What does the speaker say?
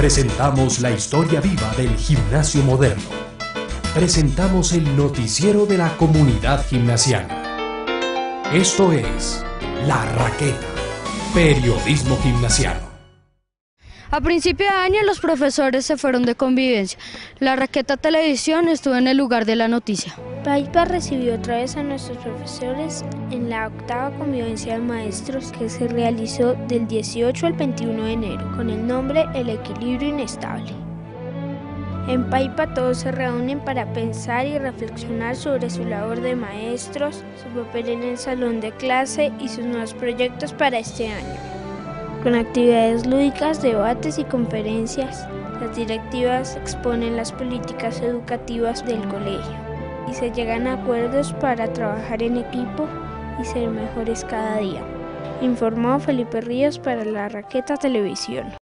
Presentamos la historia viva del gimnasio moderno. Presentamos el noticiero de la comunidad gimnasiana. Esto es La Raqueta, periodismo gimnasiano. A principio de año los profesores se fueron de convivencia. La Raqueta Televisión estuvo en el lugar de la noticia. Paipa recibió otra vez a nuestros profesores en la 8ª convivencia de maestros que se realizó del 18 al 21 de enero con el nombre El Equilibrio Inestable. En Paipa todos se reúnen para pensar y reflexionar sobre su labor de maestros, su papel en el salón de clase y sus nuevos proyectos para este año. Con actividades lúdicas, debates y conferencias, las directivas exponen las políticas educativas del colegio y se llegan a acuerdos para trabajar en equipo y ser mejores cada día. Informó Felipe Ríos para La Raqueta Televisión.